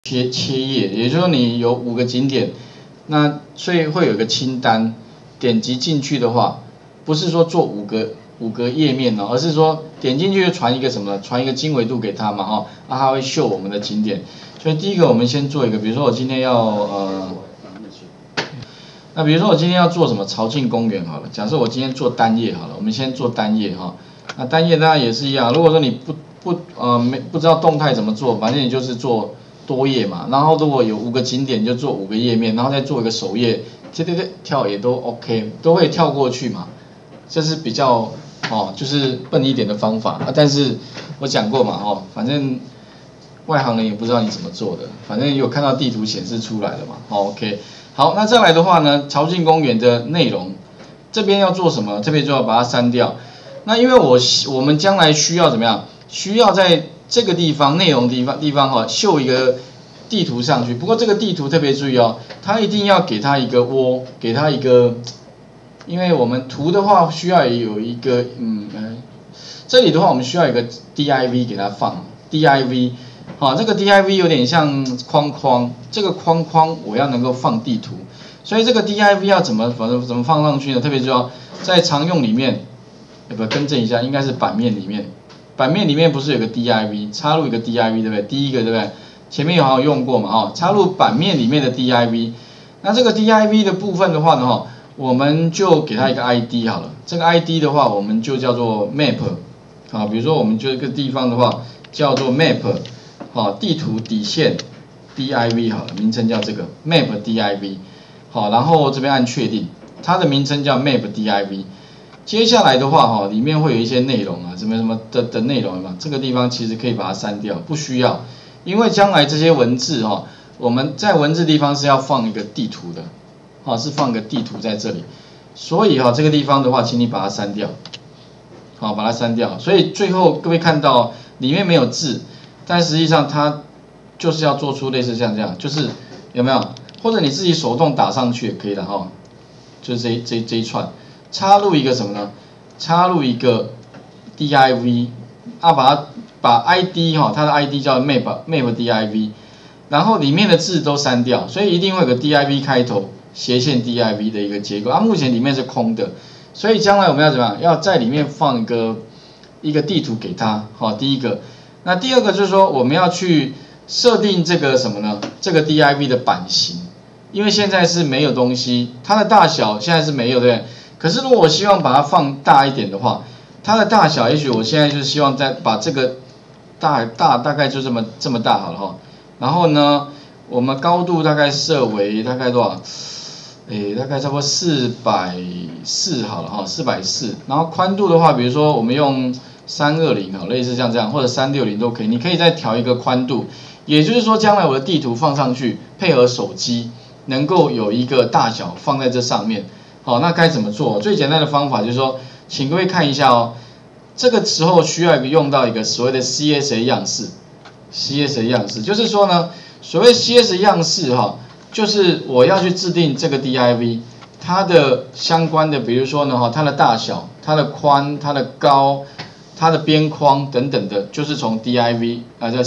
切页，也就是说你有5个景点，那所以会有一个清单，点击进去的话，不是说做五个页面哦，而是说点进去就传一个什么，传一个经纬度给他嘛哈，它会秀我们的景点。所以第一个我们先做一个，比如说我今天要那比如说我今天要做什么潮境公园好了，假设我今天做单页好了，我们先做单页哈。那单页当然也是一样，如果说你不知道动态怎么做，反正你就是做多页嘛。然后如果有5个景点，就做5个页面，然后再做一个首页，跳也都 OK， 都会跳过去嘛。这是比较就是笨一点的方法但是我讲过嘛反正外行人也不知道你怎么做的，反正有看到地图显示出来了嘛OK。好，那再来的话呢，潮境公园的内容这边要做什么？这边就要把它删掉。那因为我们将来需要怎么样？需要在这个地方内容地方秀一个地图上去。不过这个地图特别注意它一定要给它一个窝，给它一个，因为我们图的话需要有一个这里的话我们需要一个 div 给它放 div。这个 div 有点像框框，这个框框我要能够放地图，所以这个 div 要怎么放上去呢？特别重要，在常用里面，更正一下，应该是版面里面，版面里面不是有个 div， 插入一个 div 对不对？第一个对不对？前面有好像用过嘛插入版面里面的 div， 那这个 div 的部分的话呢我们就给它一个 id 好了，这个 id 的话我们就叫做 map， 比如说我们就一个地方的话叫做 map。地图底线 div 好了，名称叫这个 map div。然后这边按确定，它的名称叫 map div。接下来的话里面会有一些内容什么的内容嘛，这个地方其实可以把它删掉，不需要，因为将来这些文字我们在文字地方是要放一个地图的，是放个地图在这里，所以这个地方的话，请你把它删掉，把它删掉。所以最后各位看到里面没有字。但实际上它就是要做出类似像这样，就是有没有？或者你自己手动打上去也可以的就是这一串，插入一个什么呢？插入一个 div， 把 id 它的 id 叫 map div， 然后里面的字都删掉，所以一定会有个 div 开头斜线 div 的一个结构目前里面是空的，所以将来我们要怎么样？要在里面放一个地图给它第一个。那第二个就是说，我们要去设定这个什么呢？这个 div 的版型，因为现在是没有东西，它的大小现在是没有，对不对？可是如果我希望把它放大一点的话，它的大小，也许我现在就希望再把这个大概就这么大好了然后呢，我们高度大概设为大概多少？大概差不多440好了440。然后宽度的话，比如说我们用320类似像这样，或者360都可以。你可以再调一个宽度，也就是说，将来我的地图放上去，配合手机，能够有一个大小放在这上面。那该怎么做？最简单的方法就是说，请各位看一下这个时候需要用到一个所谓的 CSA 样式。CSA 样式就是说呢，所谓 CSA 样式就是我要去制定这个 div， 它的相关的，比如说呢它的大小、它的宽、它的高。它的边框等等的，就是从 div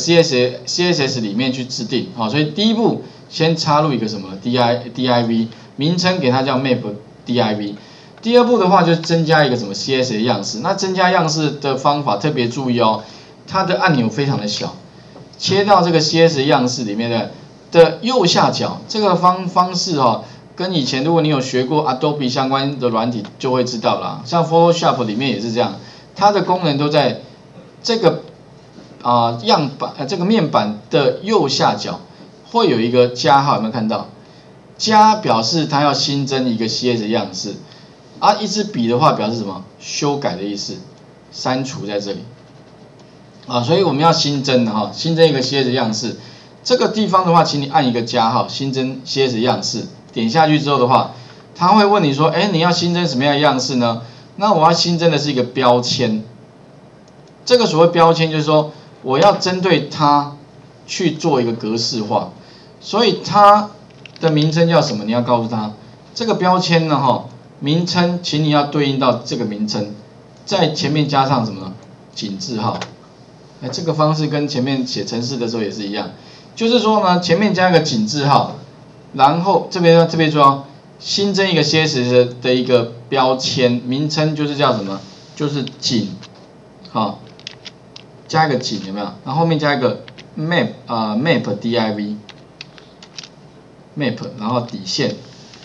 CSS 里面去制定所以第一步先插入一个什么 div 名称，给它叫 map div。第二步的话就增加一个什么 CSS 样式。那增加样式的方法特别注意它的按钮非常的小，切到这个 CSS 样式里面的右下角，这个方式跟以前如果你有学过 Adobe 相关的软体就会知道啦，像 Photoshop 里面也是这样。它的功能都在这个样板这个面板的右下角会有一个加号，有没有看到？加表示它要新增一个 CSS 样式，一支笔的话表示什么？修改的意思，删除在这里所以我们要新增的新增一个 CSS 样式。这个地方的话，请你按一个加号，新增 CSS 样式，点下去之后的话，它会问你说，你要新增什么样的样式呢？那我要新增的是一个标签，这个所谓标签就是说，我要针对它去做一个格式化，所以它的名称叫什么？你要告诉他，这个标签呢名称，请你要对应到这个名称，在前面加上什么呢？井字号。这个方式跟前面写程式的时候也是一样， 就是说呢，前面加一个井字号，然后这边说新增一个 CSS 的一个标签，名称就是叫什么？就是井，好，加一个井有没有？然后后面加一个 map div map， 然后底线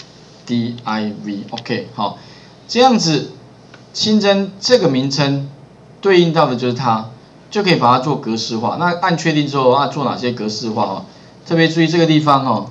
div，OK， 好，这样子新增这个名称对应到的就是它。就可以把它做格式化。那按确定之后，做哪些格式化哦？特别注意这个地方哦，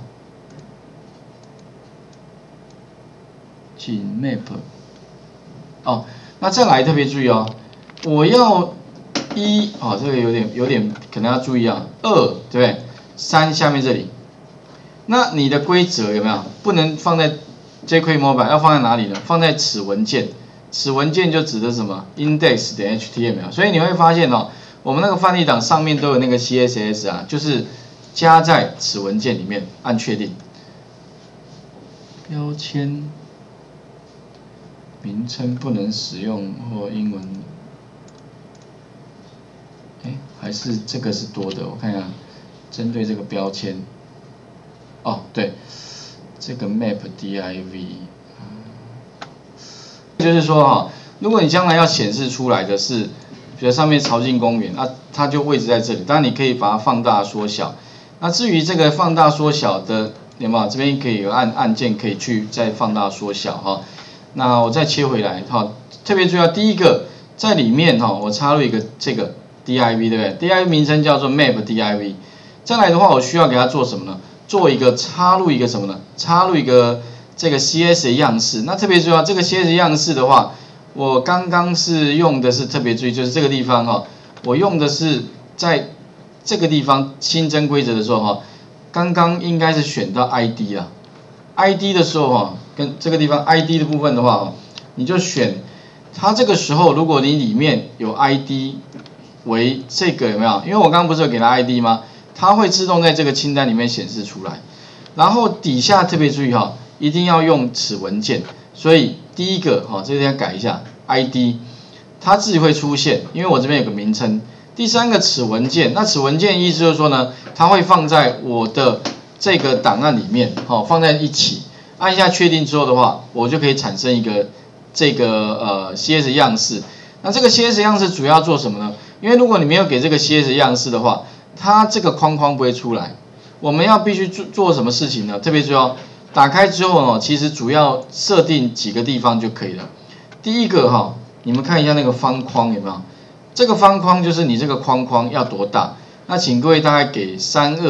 请 map 哦。那再来特别注意哦，我要1哦，这个有点可能要注意啊。2对不对？3下面这里，那你的规则有没有不能放在 jQuery Mobile， 要放在哪里呢？放在此文件。此文件就指的什么 index.html， 所以你会发现哦。我们那个范例档上面都有那个 CSS 啊，就是加在此文件里面，按确定。标签名称不能使用或英文，还是这个是多的，我看一下，针对这个标签，哦对，这个 map div， 就是说哈，如果你将来要显示出来的是。比如上面潮境公园，它就位置在这里。当然你可以把它放大缩小。那至于这个放大缩小的，有没有？这边可以有按键可以去再放大缩小哈。那我再切回来哈，特别注意第一个在里面哈，我插入一个这个 div 对不对 ？div 名称叫做 map div。再来的话，我需要给它做什么呢？做一个插入一个什么呢？插入一个这个 CS 的样式。那特别注意这个 CS 样式的话。我刚刚是用的是特别注意，就是这个地方哈，我用的是在这个地方新增规则的时候哈，刚刚应该是选到 ID 啦 ，ID 的时候哈，跟这个地方 ID 的部分的话，你就选它这个时候，如果你里面有 ID 为这个有没有？因为我刚刚不是有给它 ID 吗？它会自动在这个清单里面显示出来，然后底下特别注意哈，一定要用此文件。所以第一个这个地方改一下 ID， 它自己会出现，因为我这边有个名称。第三个此文件，那此文件意思就是说呢，它会放在我的这个档案里面，放在一起。按下确定之后的话，我就可以产生一个这个CS 样式。那这个 CS 样式主要做什么呢？因为如果你没有给这个 CS 样式的话，它这个框框不会出来。我们要必须做什么事情呢？特别注意打开之后其实主要设定几个地方就可以了。第一个你们看一下那个方框有没有？这个方框就是你这个框框要多大？那请各位大概给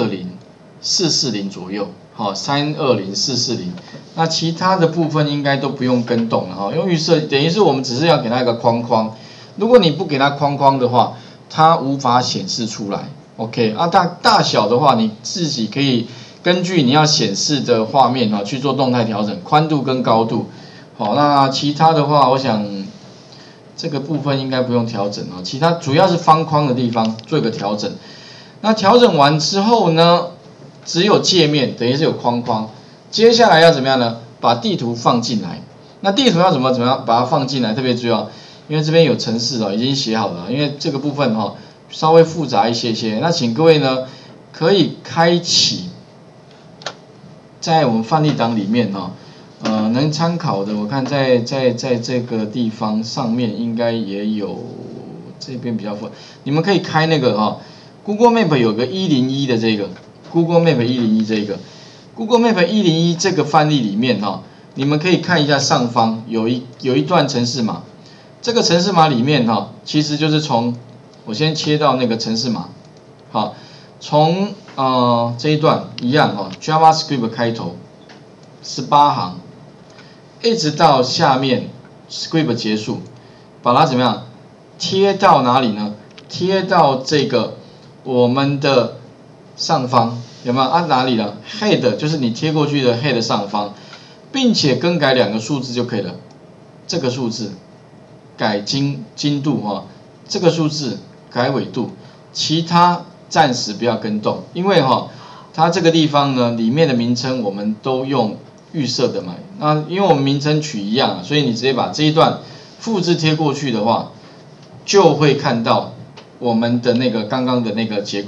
320440左右，好，320440。那其他的部分应该都不用更动了用预设，等于是我们只是要给它一个框框。如果你不给它框框的话，它无法显示出来。OK， 大小的话你自己可以。根据你要显示的画面去做动态调整，宽度跟高度。好，那其他的话，我想这个部分应该不用调整其他主要是方框的地方做一个调整。那调整完之后呢，只有界面，等于是有框框。接下来要怎么样呢？把地图放进来。那地图要怎么样把它放进来？特别注意因为这边有程式已经写好了，因为这个部分稍微复杂一些。那请各位呢可以开启。在我们范例档里面能参考的，我看在这个地方上面应该也有，这边比较复杂，你们可以开那个Google Map 有个101的这个 Google Map 101这个 Google Map 101这个范例里面你们可以看一下上方有一段程式码，这个程式码里面其实就是从我先切到那个程式码，好，从这一段一样JavaScript 开头18行，一直到下面 Script 结束，把它怎么样贴到哪里呢？贴到这个我们的上方，有没有按哪里了 ？Head 就是你贴过去的 Head 上方，并且更改2个数字就可以了。这个数字改精度这个数字改纬度，其他暂时不要更动，因为它这个地方呢里面的名称我们都用预设的嘛，那因为我们名称取一样，所以你直接把这一段复制贴过去的话，就会看到我们的那个刚刚的那个结果了。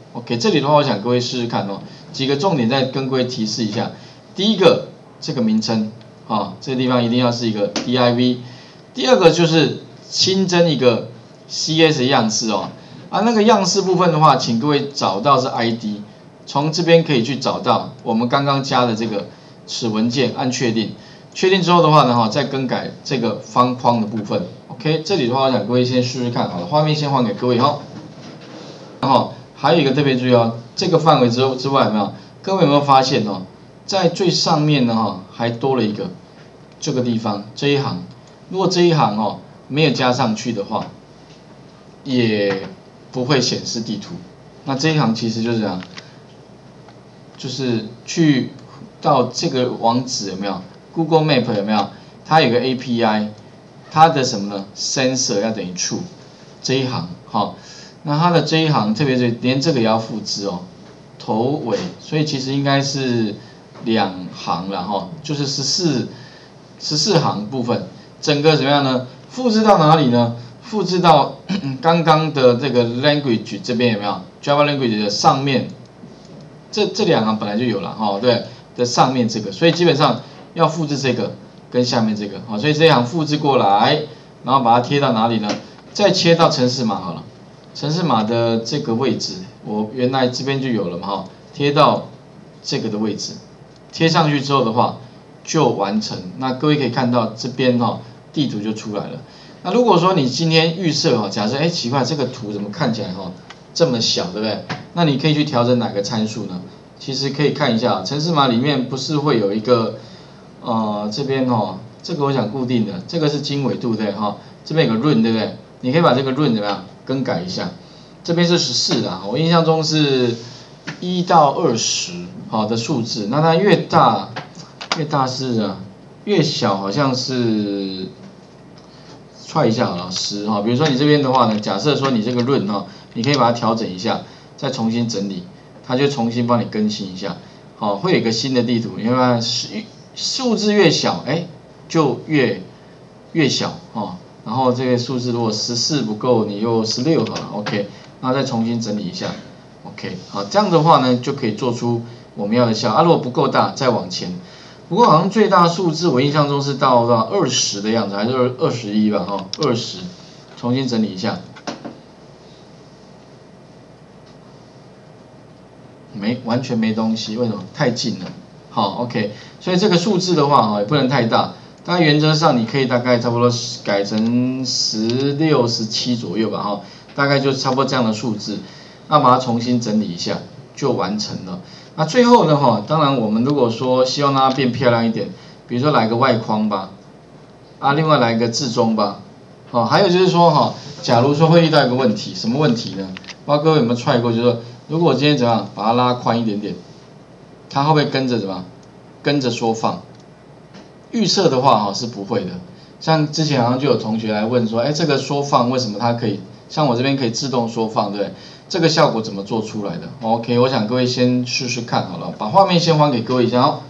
OK， 这里的话，我想各位试试看哦，几个重点再跟各位提示一下。第一个，这个名称啊，这个地方一定要是一个 div。第二个就是新增一个 CS 样式哦，那个样式部分的话，请各位找到是 ID， 从这边可以去找到我们刚刚加的这个此文件，按确定。确定之后的话呢，再更改这个方框的部分。OK， 这里的话，我想各位先试试看好了，画面先还给各位哈。然后还有一个特别注意哦，这个范围之外有没有？各位有没有发现哦，在最上面呢还多了一个这个地方这一行，如果这一行没有加上去的话，也不会显示地图。那这一行其实就是这样，就是去到这个网址有没有 ？Google Map 有没有？它有个 API， 它的什么呢 ？Sensor 要等于 true 这一行那它的这一行特别是连这个也要复制哦，头尾，所以其实应该是2行了就是14行部分，整个怎么样呢？复制到哪里呢？复制到刚刚的这个 language 这边有没有 ？Java language 的上面，这2行本来就有了对的上面这个，所以基本上要复制这个跟下面这个所以这一行复制过来，然后把它贴到哪里呢？再切到程式码好了。程式码的这个位置，我原来这边就有了嘛贴到这个的位置，贴上去之后的话就完成。那各位可以看到这边地图就出来了。那如果说你今天预设假设奇怪这个图怎么看起来这么小，对不对？那你可以去调整哪个参数呢？其实可以看一下程式码里面不是会有一个这边这个我想固定的，这个是经纬度对这边有个 run 对不对？你可以把这个 run 怎么样更改一下，这边是14啦，我印象中是1到20的数字，那它越大是越小好像是踹一下好了10比如说你这边的话呢，假设说你这个 run 你可以把它调整一下，再重新整理，它就重新帮你更新一下，会有一个新的地图，你会发现数字越小就越小然后这个数字如果14不够，你又16好了 ，OK， 那再重新整理一下 ，OK， 好，这样的话呢就可以做出我们要的效。如果不够大，再往前。不过好像最大数字我印象中是到20的样子，还是21吧，20，重新整理一下。完全没东西，为什么？太近了。好 ，OK， 所以这个数字的话也不能太大。大概原则上你可以大概差不多改成16、17左右吧大概就差不多这样的数字，那把它重新整理一下就完成了。那最后呢当然我们如果说希望让它变漂亮一点，比如说来个外框吧，另外来个置中吧，还有就是说假如说会遇到一个问题，什么问题呢？不知道各位有没有踹过，就是说如果我今天怎么样把它拉宽一点点，它会不会跟着怎么样跟着缩放？预设的话是不会的，像之前好像就有同学来问说，这个缩放为什么它可以，像我这边可以自动缩放，对不对？这个效果怎么做出来的 ？OK， 我想各位先试试看好了，把画面先还给各位一下